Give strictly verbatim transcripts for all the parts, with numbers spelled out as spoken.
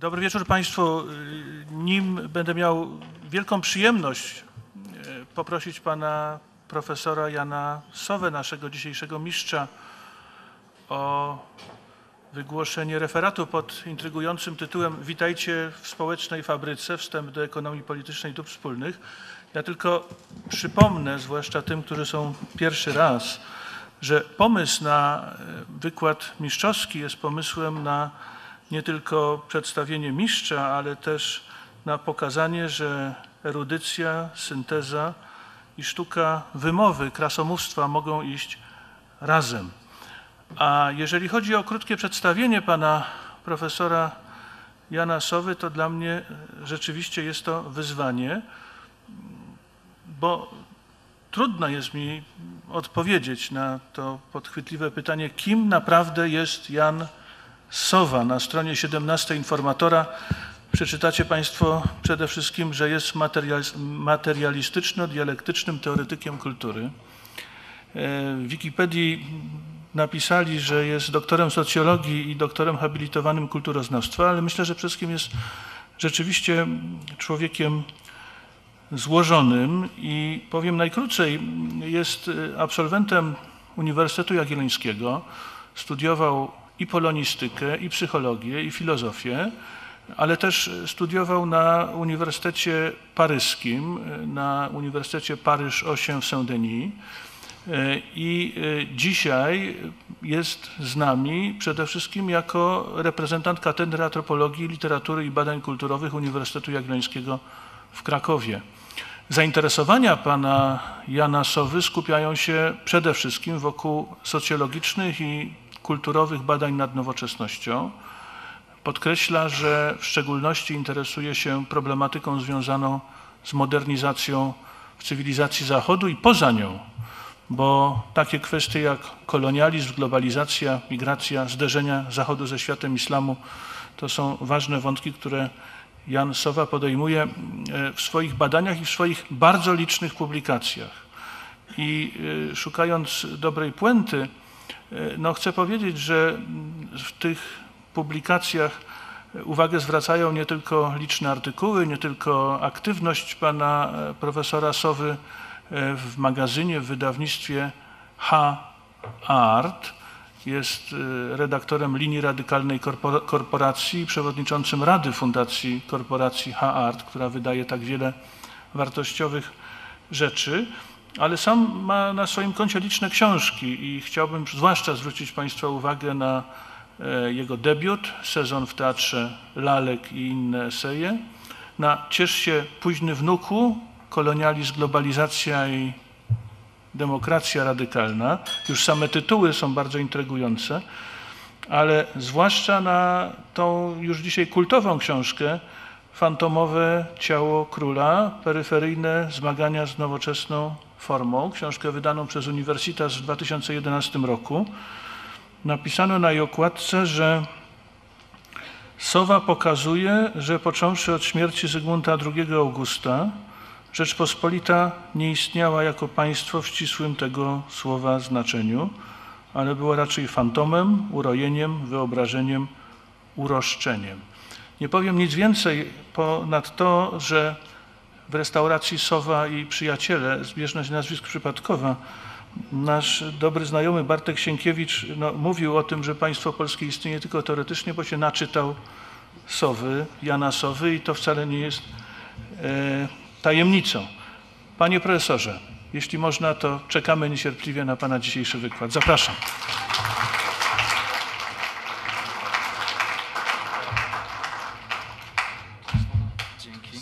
Dobry wieczór Państwu. Nim będę miał wielką przyjemność poprosić pana profesora Jana Sowę, naszego dzisiejszego mistrza, o wygłoszenie referatu pod intrygującym tytułem „Witajcie w społecznej fabryce. Wstęp do ekonomii politycznej dóbr wspólnych”. Ja tylko przypomnę, zwłaszcza tym, którzy są pierwszy raz, że pomysł na wykład mistrzowski jest pomysłem na nie tylko przedstawienie mistrza, ale też na pokazanie, że erudycja, synteza i sztuka wymowy, krasomówstwa mogą iść razem. A jeżeli chodzi o krótkie przedstawienie pana profesora Jana Sowy, to dla mnie rzeczywiście jest to wyzwanie, bo trudno jest mi odpowiedzieć na to podchwytliwe pytanie, kim naprawdę jest Jan Sowa. Na stronie siedemnastej Informatora przeczytacie Państwo przede wszystkim, że jest materialistyczno-dialektycznym teoretykiem kultury. W Wikipedii napisali, że jest doktorem socjologii i doktorem habilitowanym kulturoznawstwa, ale myślę, że przede wszystkim jest rzeczywiście człowiekiem złożonym i powiem najkrócej, jest absolwentem Uniwersytetu Jagiellońskiego, studiował i polonistykę, i psychologię, i filozofię, ale też studiował na Uniwersytecie Paryskim, na Uniwersytecie Paryż osiem w Saint-Denis i dzisiaj jest z nami przede wszystkim jako reprezentant Katedry Antropologii, Literatury i Badań Kulturowych Uniwersytetu Jagiellońskiego w Krakowie. Zainteresowania pana Jana Sowy skupiają się przede wszystkim wokół socjologicznych i kulturowych badań nad nowoczesnością. Podkreśla, że w szczególności interesuje się problematyką związaną z modernizacją w cywilizacji Zachodu i poza nią, bo takie kwestie jak kolonializm, globalizacja, migracja, zderzenia Zachodu ze światem islamu to są ważne wątki, które Jan Sowa podejmuje w swoich badaniach i w swoich bardzo licznych publikacjach. I szukając dobrej puenty, no chcę powiedzieć, że w tych publikacjach uwagę zwracają nie tylko liczne artykuły, nie tylko aktywność pana profesora Sowy w magazynie, w wydawnictwie H-Art. Jest redaktorem linii radykalnej korporacji i przewodniczącym Rady Fundacji Korporacji H-Art, która wydaje tak wiele wartościowych rzeczy, ale sam ma na swoim koncie liczne książki i chciałbym zwłaszcza zwrócić Państwa uwagę na jego debiut, Sezon w Teatrze Lalek i inne eseje, na Ciesz się późny wnuku, kolonializm, globalizacja i demokracja radykalna. Już same tytuły są bardzo intrygujące, ale zwłaszcza na tą już dzisiaj kultową książkę Fantomowe ciało króla, peryferyjne zmagania z nowoczesną formą. Książkę wydaną przez Universitas w dwa tysiące jedenastym roku. Napisano na jej okładce, że Sowa pokazuje, że począwszy od śmierci Zygmunta drugiego Augusta, Rzeczpospolita nie istniała jako państwo w ścisłym tego słowa znaczeniu, ale była raczej fantomem, urojeniem, wyobrażeniem, uroszczeniem. Nie powiem nic więcej ponad to, że w restauracji Sowa i Przyjaciele, zbieżność nazwisk przypadkowa, nasz dobry znajomy Bartek Sienkiewicz no, mówił o tym, że państwo polskie istnieje tylko teoretycznie, bo się naczytał Sowy, Jana Sowy i to wcale nie jest e, tajemnicą. Panie profesorze, jeśli można, to czekamy niecierpliwie na pana dzisiejszy wykład. Zapraszam. Dzięki.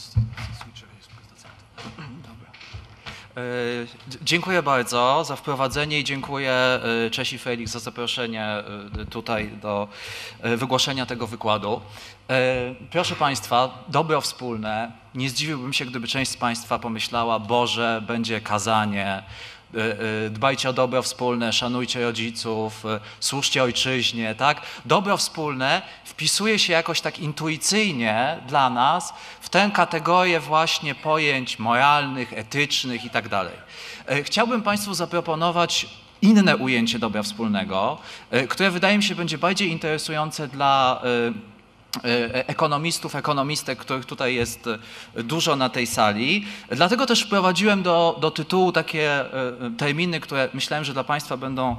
Dziękuję bardzo za wprowadzenie i dziękuję Czesi Felix za zaproszenie tutaj do wygłoszenia tego wykładu. Proszę Państwa, dobro wspólne. Nie zdziwiłbym się, gdyby część z Państwa pomyślała, Boże, będzie kazanie, dbajcie o dobro wspólne, szanujcie rodziców, służcie ojczyźnie, tak? Dobro wspólne wpisuje się jakoś tak intuicyjnie dla nas w tę kategorię właśnie pojęć moralnych, etycznych i tak dalej. Chciałbym Państwu zaproponować inne ujęcie dobra wspólnego, które wydaje mi się będzie bardziej interesujące dla ekonomistów, ekonomistek, których tutaj jest dużo na tej sali. Dlatego też wprowadziłem do, do tytułu takie terminy, które myślałem, że dla Państwa będą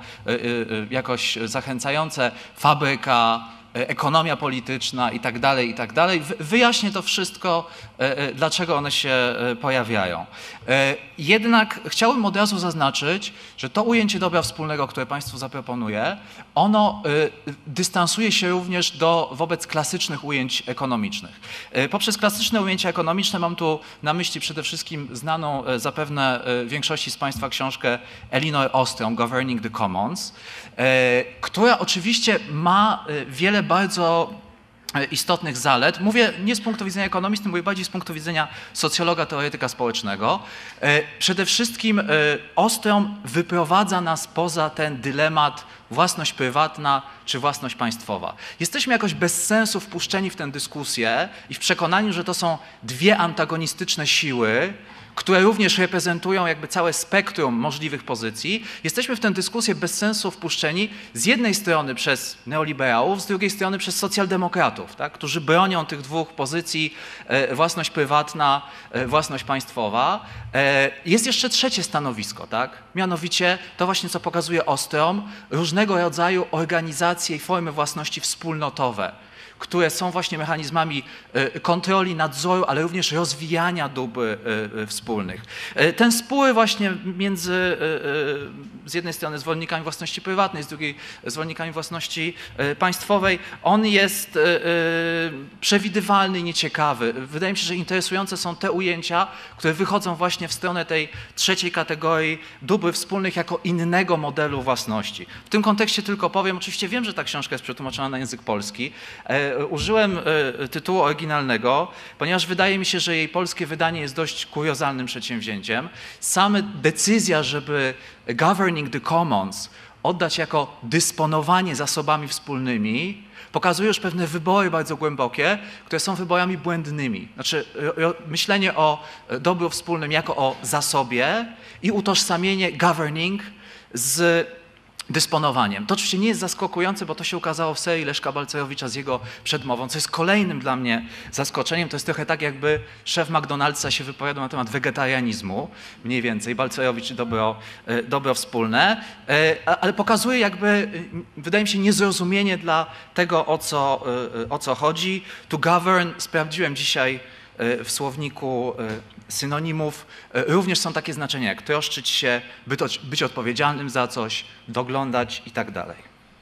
jakoś zachęcające. Fabryka, ekonomia polityczna i tak dalej, i tak dalej. Wyjaśnię to wszystko, dlaczego one się pojawiają. Jednak chciałbym od razu zaznaczyć, że to ujęcie dobra wspólnego, które Państwu zaproponuję, ono dystansuje się również do, wobec klasycznych ujęć ekonomicznych. Poprzez klasyczne ujęcia ekonomiczne mam tu na myśli przede wszystkim znaną zapewne większości z Państwa książkę Elinor Ostrom, Governing the Commons, która oczywiście ma wiele bardzo istotnych zalet. Mówię nie z punktu widzenia ekonomisty, mówię bardziej z punktu widzenia socjologa, teoretyka społecznego. Przede wszystkim Ostrom wyprowadza nas poza ten dylemat własność prywatna czy własność państwowa. Jesteśmy jakoś bez sensu wpuszczeni w tę dyskusję i w przekonaniu, że to są dwie antagonistyczne siły, które również reprezentują jakby całe spektrum możliwych pozycji. Jesteśmy w tę dyskusję bez sensu wpuszczeni z jednej strony przez neoliberałów, z drugiej strony przez socjaldemokratów, tak, którzy bronią tych dwóch pozycji, e, własność prywatna, e, własność państwowa. E, jest jeszcze trzecie stanowisko, tak, mianowicie to właśnie, co pokazuje Ostrom, różnego rodzaju organizacje i formy własności wspólnotowe, które są właśnie mechanizmami kontroli, nadzoru, ale również rozwijania dóbr wspólnych. Ten spór właśnie między z jednej strony zwolennikami własności prywatnej, z drugiej zwolennikami własności państwowej, on jest przewidywalny i nieciekawy. Wydaje mi się, że interesujące są te ujęcia, które wychodzą właśnie w stronę tej trzeciej kategorii dóbr wspólnych jako innego modelu własności. W tym kontekście tylko powiem, oczywiście wiem, że ta książka jest przetłumaczona na język polski. Użyłem tytułu oryginalnego, ponieważ wydaje mi się, że jej polskie wydanie jest dość kuriozalnym przedsięwzięciem. Sama decyzja, żeby Governing the Commons oddać jako dysponowanie zasobami wspólnymi, pokazuje już pewne wybory bardzo głębokie, które są wyborami błędnymi. Znaczy myślenie o dobru wspólnym jako o zasobie i utożsamienie governing z dysponowaniem. To oczywiście nie jest zaskakujące, bo to się ukazało w serii Leszka Balcerowicza z jego przedmową, co jest kolejnym dla mnie zaskoczeniem. To jest trochę tak, jakby szef McDonald'sa się wypowiadał na temat wegetarianizmu, mniej więcej, Balcerowicz i dobro, dobro wspólne, ale pokazuje jakby, wydaje mi się, niezrozumienie dla tego, o co, o co chodzi. To govern, sprawdziłem dzisiaj w słowniku synonimów, również są takie znaczenia jak troszczyć się, być, być odpowiedzialnym za coś, doglądać i tak dalej.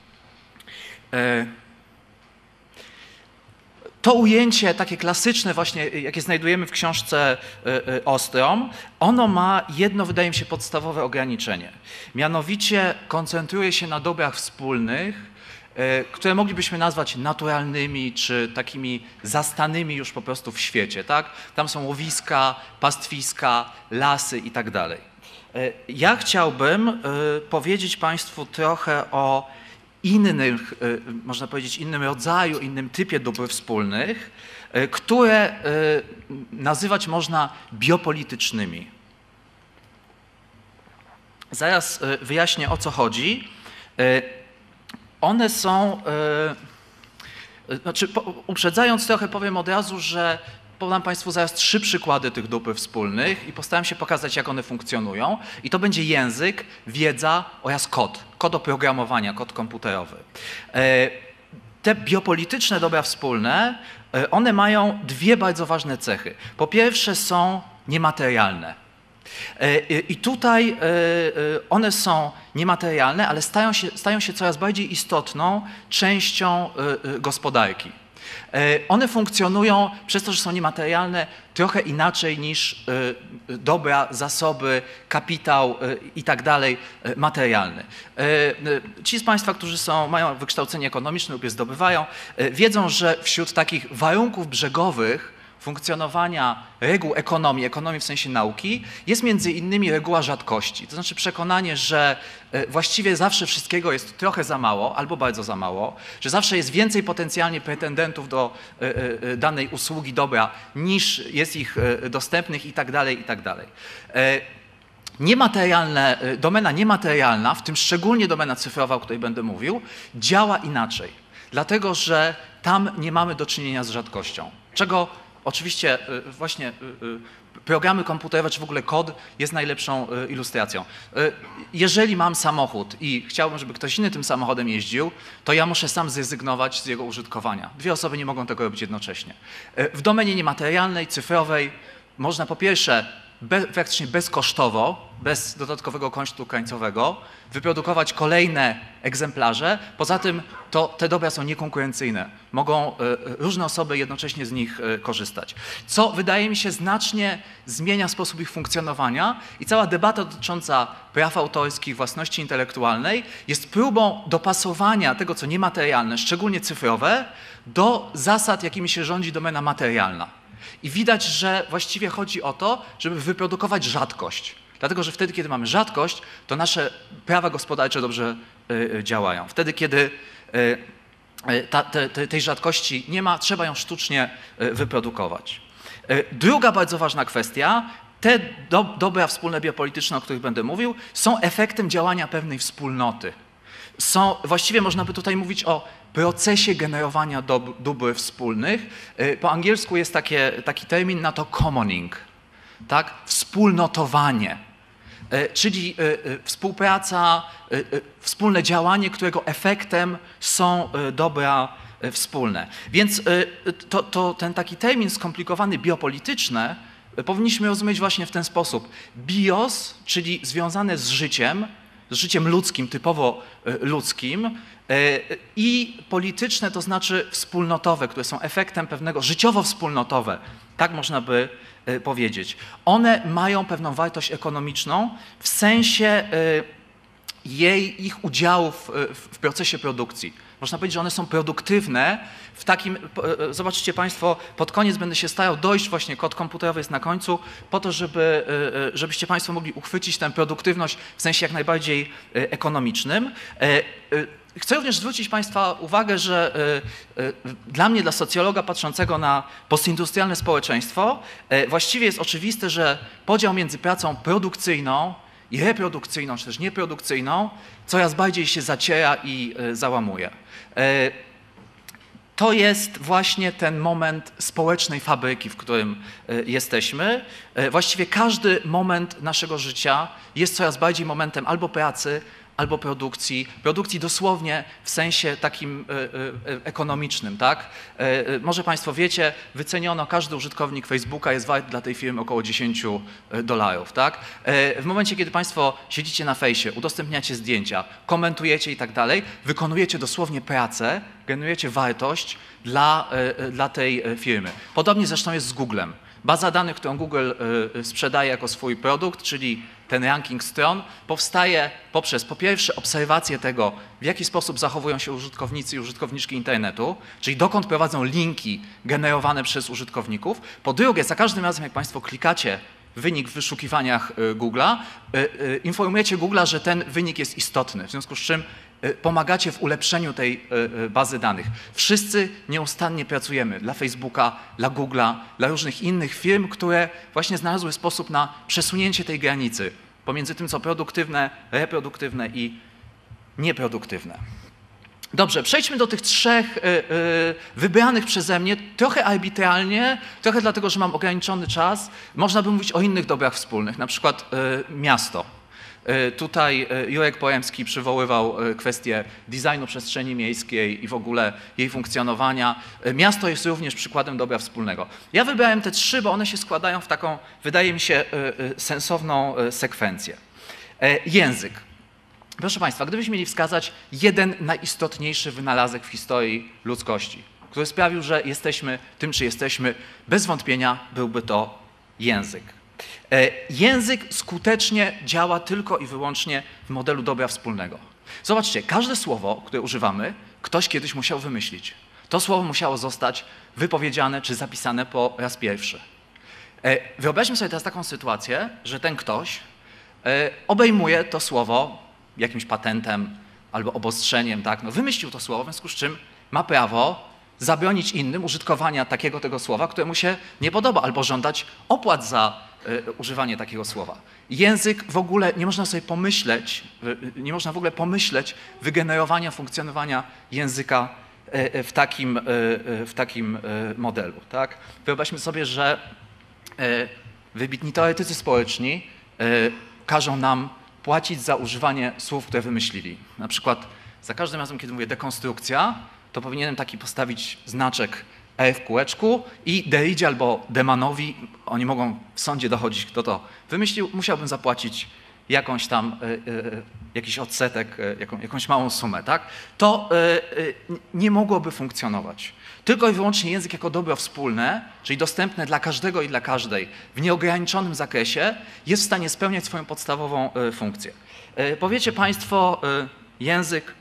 To ujęcie takie klasyczne właśnie, jakie znajdujemy w książce Ostrom, ono ma jedno, wydaje mi się, podstawowe ograniczenie. Mianowicie koncentruje się na dobrach wspólnych, które moglibyśmy nazwać naturalnymi, czy takimi zastanymi już po prostu w świecie, tak? Tam są łowiska, pastwiska, lasy i tak dalej. Ja chciałbym powiedzieć Państwu trochę o innych, można powiedzieć, innym rodzaju, innym typie dóbr wspólnych, które nazywać można biopolitycznymi. Zaraz wyjaśnię, o co chodzi. One są, yy, znaczy po, uprzedzając trochę powiem od razu, że podam Państwu zaraz trzy przykłady tych dóbr wspólnych i postaram się pokazać, jak one funkcjonują. I to będzie język, wiedza oraz kod, kod oprogramowania, kod komputerowy. Yy, te biopolityczne dobra wspólne, yy, one mają dwie bardzo ważne cechy. Po pierwsze są niematerialne. I tutaj one są niematerialne, ale stają się, stają się coraz bardziej istotną częścią gospodarki. One funkcjonują przez to, że są niematerialne, trochę inaczej niż dobra, zasoby, kapitał i tak dalej materialny. Ci z Państwa, którzy są, mają wykształcenie ekonomiczne lub je zdobywają, wiedzą, że wśród takich warunków brzegowych funkcjonowania reguł ekonomii, ekonomii w sensie nauki, jest między innymi reguła rzadkości. To znaczy przekonanie, że właściwie zawsze wszystkiego jest trochę za mało albo bardzo za mało, że zawsze jest więcej potencjalnie pretendentów do danej usługi, dobra, niż jest ich dostępnych i tak dalej, i tak dalej. Niematerialne, domena niematerialna, w tym szczególnie domena cyfrowa, o której będę mówił, działa inaczej. Dlatego, że tam nie mamy do czynienia z rzadkością. Czego oczywiście właśnie programy komputerowe, czy w ogóle kod jest najlepszą ilustracją. Jeżeli mam samochód i chciałbym, żeby ktoś inny tym samochodem jeździł, to ja muszę sam zrezygnować z jego użytkowania. Dwie osoby nie mogą tego robić jednocześnie. W domenie niematerialnej, cyfrowej można po pierwsze Be, praktycznie bezkosztowo, bez dodatkowego kosztu krańcowego, wyprodukować kolejne egzemplarze. Poza tym to, te dobra są niekonkurencyjne. Mogą y, różne osoby jednocześnie z nich y, korzystać. Co wydaje mi się znacznie zmienia sposób ich funkcjonowania i cała debata dotycząca praw autorskich, własności intelektualnej jest próbą dopasowania tego, co niematerialne, szczególnie cyfrowe, do zasad, jakimi się rządzi domena materialna. I widać, że właściwie chodzi o to, żeby wyprodukować rzadkość. Dlatego, że wtedy, kiedy mamy rzadkość, to nasze prawa gospodarcze dobrze y, działają. Wtedy, kiedy y, ta, te, te, tej rzadkości nie ma, trzeba ją sztucznie y, wyprodukować. Y, druga bardzo ważna kwestia, te do, dobra wspólne biopolityczne, o których będę mówił, są efektem działania pewnej wspólnoty. Są, właściwie można by tutaj mówić o procesie generowania dob- dóbr wspólnych. Po angielsku jest takie, taki termin na to commoning, tak? Wspólnotowanie, czyli współpraca, wspólne działanie, którego efektem są dobra wspólne. Więc to, to, ten taki termin skomplikowany biopolityczne powinniśmy rozumieć właśnie w ten sposób. Bios, czyli związane z życiem, z życiem ludzkim, typowo ludzkim, i polityczne, to znaczy wspólnotowe, które są efektem pewnego, życiowo-wspólnotowe, tak można by powiedzieć. One mają pewną wartość ekonomiczną w sensie jej, ich udziałów w procesie produkcji. Można powiedzieć, że one są produktywne w takim, zobaczycie Państwo, pod koniec będę się starał dojść, właśnie kod komputerowy jest na końcu, po to, żeby, żebyście Państwo mogli uchwycić tę produktywność w sensie jak najbardziej ekonomicznym. Chcę również zwrócić Państwa uwagę, że dla mnie, dla socjologa patrzącego na postindustrialne społeczeństwo, właściwie jest oczywiste, że podział między pracą produkcyjną i reprodukcyjną, czy też nieprodukcyjną, coraz bardziej się zaciera i załamuje. To jest właśnie ten moment społecznej fabryki, w którym jesteśmy. Właściwie każdy moment naszego życia jest coraz bardziej momentem albo pracy, albo produkcji, produkcji dosłownie w sensie takim ekonomicznym, tak? Może Państwo wiecie, wyceniono, każdy użytkownik Facebooka jest wart dla tej firmy około dziesięć dolarów, tak? W momencie, kiedy Państwo siedzicie na fejsie, udostępniacie zdjęcia, komentujecie i tak dalej, wykonujecie dosłownie pracę, generujecie wartość dla, dla tej firmy. Podobnie zresztą jest z Googlem. Baza danych, którą Google sprzedaje jako swój produkt, czyli ten ranking stron, powstaje poprzez po pierwsze obserwację tego, w jaki sposób zachowują się użytkownicy i użytkowniczki internetu, czyli dokąd prowadzą linki generowane przez użytkowników. Po drugie, za każdym razem, jak Państwo klikacie wynik w wyszukiwaniach Google'a, informujecie Google'a, że ten wynik jest istotny, w związku z czym pomagacie w ulepszeniu tej bazy danych. Wszyscy nieustannie pracujemy dla Facebooka, dla Google'a, dla różnych innych firm, które właśnie znalazły sposób na przesunięcie tej granicy pomiędzy tym, co produktywne, reproduktywne i nieproduktywne. Dobrze, przejdźmy do tych trzech y, y, wybranych przeze mnie, trochę arbitralnie, trochę dlatego, że mam ograniczony czas. Można by mówić o innych dobrach wspólnych, na przykład y, miasto. Tutaj Jurek Poremski przywoływał kwestię designu przestrzeni miejskiej i w ogóle jej funkcjonowania. Miasto jest również przykładem dobra wspólnego. Ja wybrałem te trzy, bo one się składają w taką, wydaje mi się, sensowną sekwencję. Język. Proszę Państwa, gdybyśmy mieli wskazać jeden najistotniejszy wynalazek w historii ludzkości, który sprawił, że jesteśmy tym, czy jesteśmy, bez wątpienia byłby to język. Język skutecznie działa tylko i wyłącznie w modelu dobra wspólnego. Zobaczcie, każde słowo, które używamy, ktoś kiedyś musiał wymyślić. To słowo musiało zostać wypowiedziane czy zapisane po raz pierwszy. Wyobraźmy sobie teraz taką sytuację, że ten ktoś obejmuje to słowo jakimś patentem albo obostrzeniem, tak? No, wymyślił to słowo, w związku z czym ma prawo zabronić innym użytkowania takiego tego słowa, które mu się nie podoba, albo żądać opłat za y, używanie takiego słowa. Język w ogóle, nie można sobie pomyśleć, y, nie można w ogóle pomyśleć wygenerowania, funkcjonowania języka w takim, w takim modelu. Tak? Wyobraźmy sobie, że wybitni teoretycy społeczni każą nam płacić za używanie słów, które wymyślili. Na przykład za każdym razem, kiedy mówię dekonstrukcja, to powinienem taki postawić znaczek E w kółeczku i Derridzie albo Demanowi, oni mogą w sądzie dochodzić, kto to wymyślił, musiałbym zapłacić jakąś tam, y, y, jakiś odsetek, y, jaką, jakąś małą sumę, tak? To y, y, nie mogłoby funkcjonować. Tylko i wyłącznie język jako dobro wspólne, czyli dostępne dla każdego i dla każdej w nieograniczonym zakresie, jest w stanie spełniać swoją podstawową y, funkcję. Y, powiecie Państwo y, język,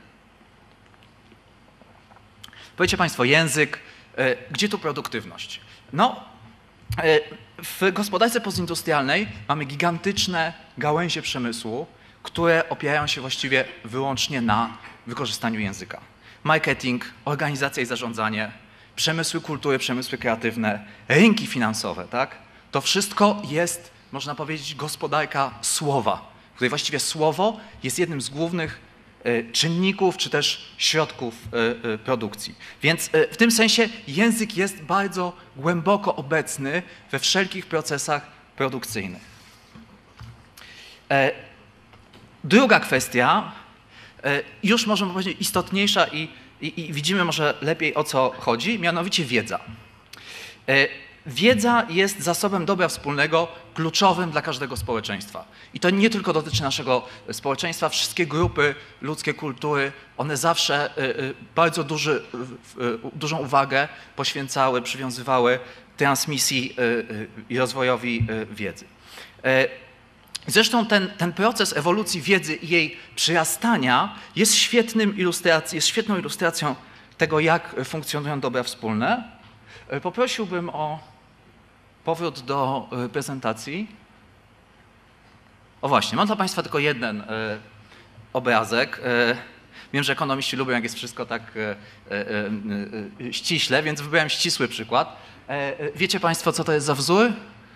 powiecie Państwo język, y, gdzie tu produktywność? No, w gospodarce postindustrialnej mamy gigantyczne gałęzie przemysłu, które opierają się właściwie wyłącznie na wykorzystaniu języka. Marketing, organizacja i zarządzanie, przemysły kultury, przemysły kreatywne, rynki finansowe, tak? To wszystko jest, można powiedzieć, gospodarka słowa, w której właściwie słowo jest jednym z głównych czynników czy też środków produkcji. Więc w tym sensie język jest bardzo głęboko obecny we wszelkich procesach produkcyjnych. Druga kwestia, już możemy powiedzieć istotniejsza i, i, i widzimy może lepiej, o co chodzi, mianowicie wiedza. Wiedza jest zasobem dobra wspólnego kluczowym dla każdego społeczeństwa. I to nie tylko dotyczy naszego społeczeństwa, wszystkie grupy ludzkie, kultury, one zawsze bardzo duży, dużą uwagę poświęcały, przywiązywały transmisji i rozwojowi wiedzy. Zresztą ten, ten proces ewolucji wiedzy i jej przyrastania jest, świetnym ilustrac- jest świetną ilustracją tego, jak funkcjonują dobra wspólne. Poprosiłbym o powrót do prezentacji. O właśnie, mam dla Państwa tylko jeden obrazek. Wiem, że ekonomiści lubią, jak jest wszystko tak ściśle, więc wybrałem ścisły przykład. Wiecie Państwo, co to jest za wzór?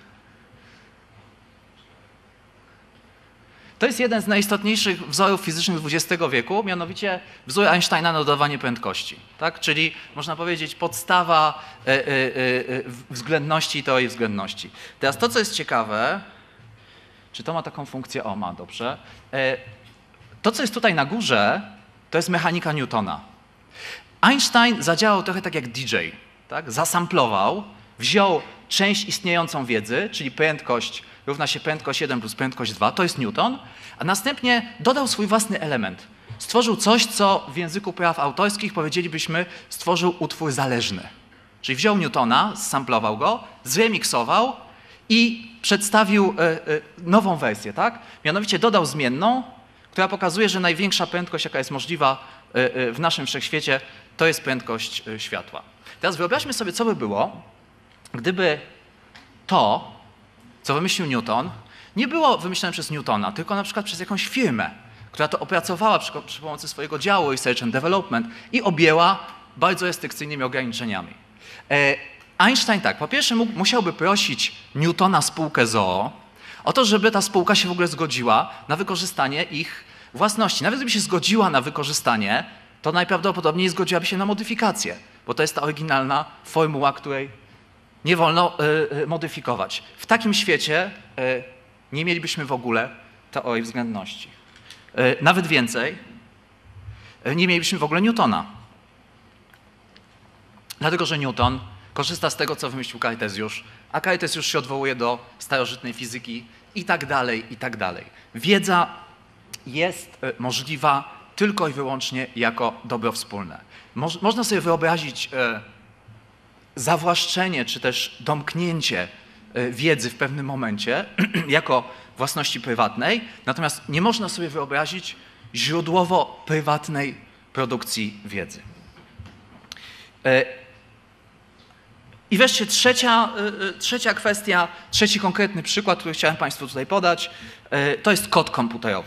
To jest jeden z najistotniejszych wzorów fizycznych dwudziestego wieku, mianowicie wzór Einsteina na dodawanie prędkości. Tak? Czyli można powiedzieć podstawa y, y, y, względności i teorii względności. Teraz to, co jest ciekawe, czy to ma taką funkcję? O, ma, dobrze. To, co jest tutaj na górze, to jest mechanika Newtona. Einstein zadziałał trochę tak jak D J. Tak? Zasamplował, wziął część istniejącą wiedzy, czyli prędkość równa się prędkość jeden plus prędkość dwa, to jest Newton, a następnie dodał swój własny element. Stworzył coś, co w języku praw autorskich powiedzielibyśmy stworzył utwór zależny. Czyli wziął Newtona, zsamplował go, zremiksował i przedstawił y, y, nową wersję, tak? Mianowicie dodał zmienną, która pokazuje, że największa prędkość, jaka jest możliwa y, y, w naszym wszechświecie, to jest prędkość y, światła. Teraz wyobraźmy sobie, co by było, gdyby to, co wymyślił Newton, nie było wymyślone przez Newtona, tylko na przykład przez jakąś firmę, która to opracowała przy, przy pomocy swojego działu Research and Development i objęła bardzo restrykcyjnymi ograniczeniami. E, Einstein tak, po pierwsze mógł, musiałby prosić Newtona spółkę z o o o to, żeby ta spółka się w ogóle zgodziła na wykorzystanie ich własności. Nawet gdyby się zgodziła na wykorzystanie, to najprawdopodobniej zgodziłaby się na modyfikację, bo to jest ta oryginalna formuła, której nie wolno y, y, modyfikować. W takim świecie y, nie mielibyśmy w ogóle teorii względności. Y, nawet więcej, y, nie mielibyśmy w ogóle Newtona. Dlatego, że Newton korzysta z tego, co wymyślił Kartezjusz, a Kartezjusz się odwołuje do starożytnej fizyki i tak dalej, i tak dalej. Wiedza jest y, możliwa tylko i wyłącznie jako dobro wspólne. Moż, można sobie wyobrazić y, zawłaszczenie czy też domknięcie wiedzy w pewnym momencie jako własności prywatnej, natomiast nie można sobie wyobrazić źródłowo prywatnej produkcji wiedzy. I wreszcie trzecia, trzecia kwestia, trzeci konkretny przykład, który chciałem Państwu tutaj podać, to jest kod komputerowy.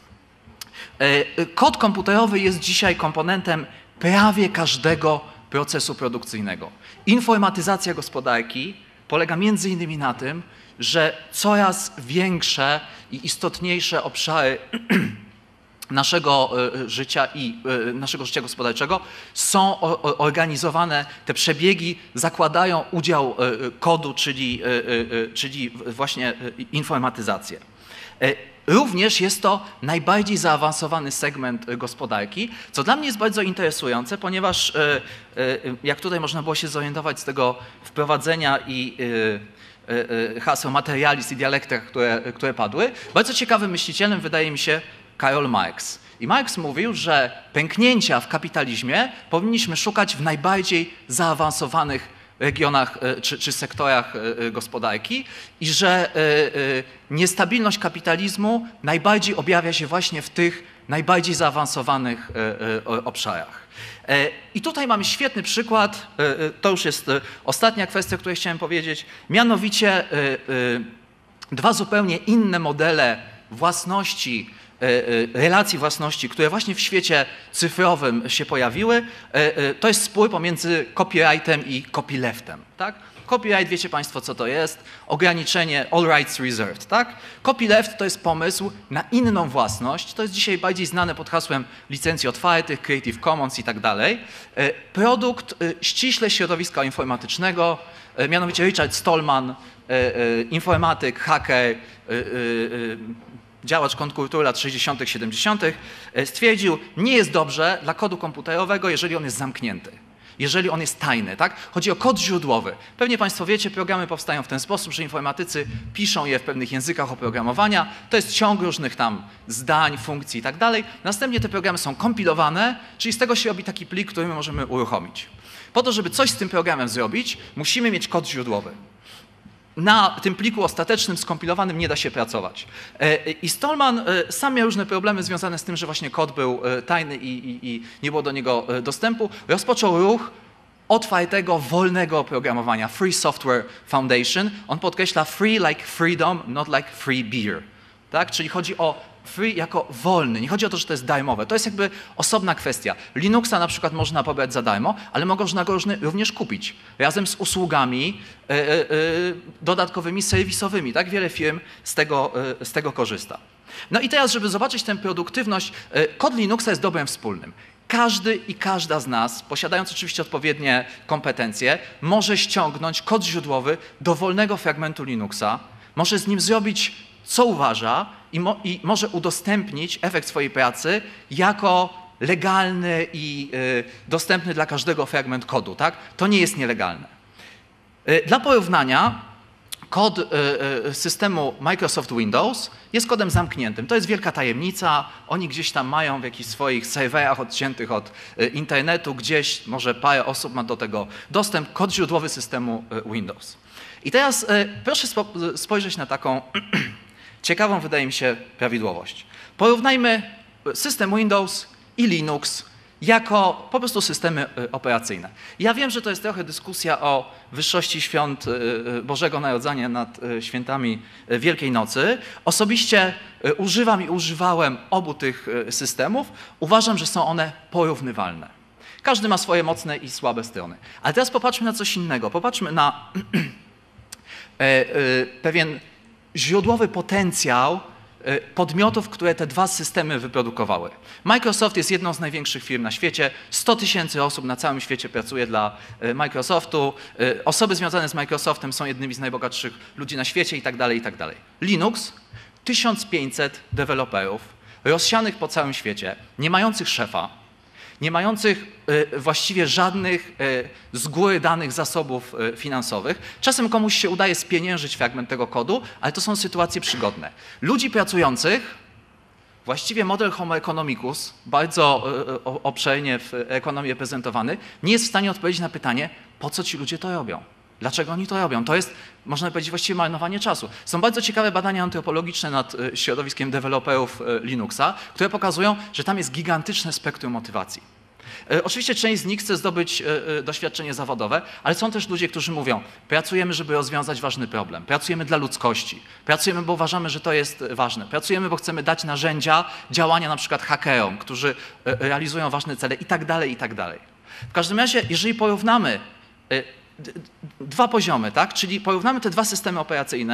Kod komputerowy jest dzisiaj komponentem prawie każdego procesu produkcyjnego. Informatyzacja gospodarki polega między innymi na tym, że coraz większe i istotniejsze obszary naszego życia i naszego życia gospodarczego są organizowane, te przebiegi zakładają udział kodu, czyli, czyli właśnie informatyzację. Również jest to najbardziej zaawansowany segment gospodarki, co dla mnie jest bardzo interesujące, ponieważ jak tutaj można było się zorientować z tego wprowadzenia i haseł materializm i dialektyka, które, które padły, bardzo ciekawym myślicielem wydaje mi się Karl Marx. I Marx mówił, że pęknięcia w kapitalizmie powinniśmy szukać w najbardziej zaawansowanych regionach czy, czy sektorach gospodarki i że niestabilność kapitalizmu najbardziej objawia się właśnie w tych najbardziej zaawansowanych obszarach. I tutaj mamy świetny przykład, to już jest ostatnia kwestia, o której chciałem powiedzieć, mianowicie dwa zupełnie inne modele własności, relacji własności, które właśnie w świecie cyfrowym się pojawiły, to jest spór pomiędzy copyrightem i copyleftem. Tak? Copyright, wiecie Państwo, co to jest? Ograniczenie all rights reserved. Tak? Copyleft to jest pomysł na inną własność. To jest dzisiaj bardziej znane pod hasłem licencji otwartych, Creative Commons i tak dalej. Produkt ściśle środowiska informatycznego, mianowicie Richard Stallman, informatyk, haker, działacz kontrkultury lat sześćdziesiątych, siedemdziesiątych, stwierdził, nie jest dobrze dla kodu komputerowego, jeżeli on jest zamknięty, jeżeli on jest tajny. Tak? Chodzi o kod źródłowy. Pewnie Państwo wiecie, programy powstają w ten sposób, że informatycy piszą je w pewnych językach oprogramowania. To jest ciąg różnych tam zdań, funkcji i tak dalej. Następnie te programy są kompilowane, czyli z tego się robi taki plik, który my możemy uruchomić. Po to, żeby coś z tym programem zrobić, musimy mieć kod źródłowy. Na tym pliku ostatecznym, skompilowanym nie da się pracować. I Stallman sam miał różne problemy związane z tym, że właśnie kod był tajny i, i, i nie było do niego dostępu. Rozpoczął ruch otwartego, wolnego oprogramowania, Free Software Foundation. On podkreśla free like freedom, not like free beer. Tak? Czyli chodzi o free jako wolny. Nie chodzi o to, że to jest darmowe. To jest jakby osobna kwestia. Linuxa na przykład można pobrać za darmo, ale można go również kupić. Razem z usługami yy, yy, dodatkowymi, serwisowymi. Tak? Wiele firm z tego, yy, z tego korzysta. No i teraz, żeby zobaczyć tę produktywność, yy, kod Linuxa jest dobrem wspólnym. Każdy i każda z nas, posiadając oczywiście odpowiednie kompetencje, może ściągnąć kod źródłowy dowolnego fragmentu Linuxa, może z nim zrobić co uważa i, mo, i może udostępnić efekt swojej pracy jako legalny i y, dostępny dla każdego fragment kodu. Tak? To nie jest nielegalne. Y, dla porównania kod y, y, systemu Microsoft Windows jest kodem zamkniętym. To jest wielka tajemnica. Oni gdzieś tam mają w jakichś swoich serwerach odciętych od y, internetu, gdzieś może parę osób ma do tego dostęp. Kod źródłowy systemu y, Windows. I teraz y, proszę spo, spojrzeć na taką ciekawą, wydaje mi się, prawidłowość. Porównajmy system Windows i Linux jako po prostu systemy operacyjne. Ja wiem, że to jest trochę dyskusja o wyższości świąt Bożego Narodzenia nad świętami Wielkiej Nocy. Osobiście używam i używałem obu tych systemów. Uważam, że są one porównywalne. Każdy ma swoje mocne i słabe strony. Ale teraz popatrzmy na coś innego. Popatrzmy na pewien źródłowy potencjał podmiotów, które te dwa systemy wyprodukowały. Microsoft jest jedną z największych firm na świecie. sto tysięcy osób na całym świecie pracuje dla Microsoftu. Osoby związane z Microsoftem są jednymi z najbogatszych ludzi na świecie i tak dalej, i tak dalej. Linux, tysiąc pięćset deweloperów rozsianych po całym świecie, nie mających szefa, nie mających właściwie żadnych z góry danych zasobów finansowych. Czasem komuś się udaje spieniężyć fragment tego kodu, ale to są sytuacje przygodne. Ludzi pracujących, właściwie model homo economicus, bardzo obszernie w ekonomii prezentowany, nie jest w stanie odpowiedzieć na pytanie, po co ci ludzie to robią. Dlaczego oni to robią? To jest, można powiedzieć, właściwie marnowanie czasu. Są bardzo ciekawe badania antropologiczne nad środowiskiem deweloperów Linuxa, które pokazują, że tam jest gigantyczne spektrum motywacji. Oczywiście część z nich chce zdobyć doświadczenie zawodowe, ale są też ludzie, którzy mówią, pracujemy, żeby rozwiązać ważny problem, pracujemy dla ludzkości, pracujemy, bo uważamy, że to jest ważne, pracujemy, bo chcemy dać narzędzia działania na przykład hakerom, którzy realizują ważne cele i tak dalej, i tak dalej. W każdym razie, jeżeli porównamy dwa poziomy, tak? Czyli porównamy te dwa systemy operacyjne,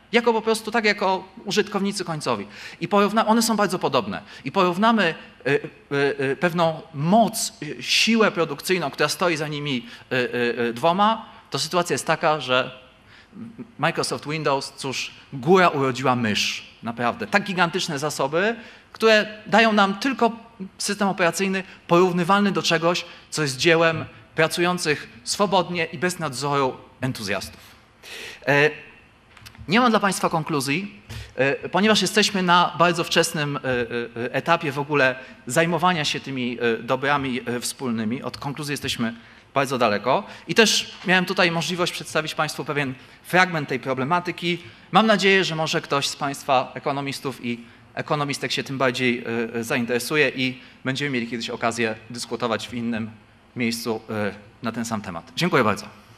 jako po prostu tak jako użytkownicy końcowi. I porówna, one są bardzo podobne. I porównamy y, y, y, pewną moc, y, siłę produkcyjną, która stoi za nimi y, y, y, dwoma, to sytuacja jest taka, że Microsoft Windows, cóż, góra urodziła mysz. Naprawdę. Tak gigantyczne zasoby, które dają nam tylko system operacyjny porównywalny do czegoś, co jest dziełem pracujących swobodnie i bez nadzoru entuzjastów. E, Nie mam dla Państwa konkluzji, e, ponieważ jesteśmy na bardzo wczesnym e, e, etapie w ogóle zajmowania się tymi e, dobrami e, wspólnymi. Od konkluzji jesteśmy bardzo daleko. I też miałem tutaj możliwość przedstawić Państwu pewien fragment tej problematyki. Mam nadzieję, że może ktoś z Państwa ekonomistów i ekonomistek się tym bardziej e, zainteresuje i będziemy mieli kiedyś okazję dyskutować w innym miejscu e, na ten sam temat. Dziękuję bardzo.